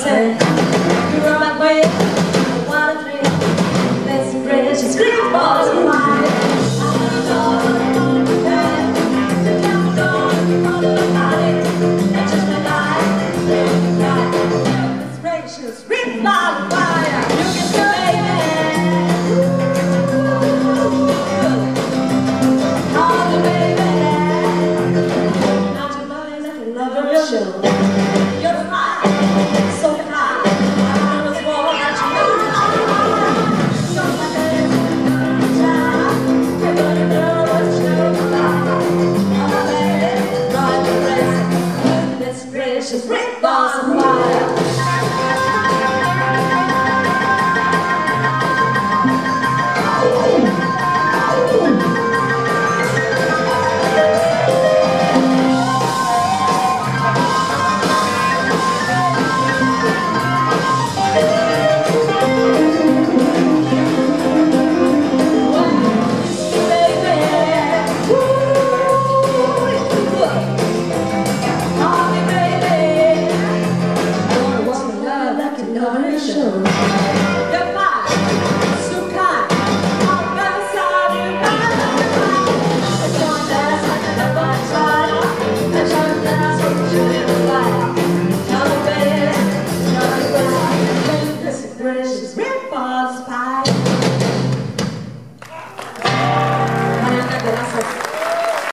say, you run my way, I wanna dream. Let's precious green balls of mine. Ring by fire, you can say all the baby, not to mind like another show. You're fine, so fine. I was born at you. You're my child. You're gonna know what you're about. Oh, baby, ride the race. This precious ring balls of fire. Show.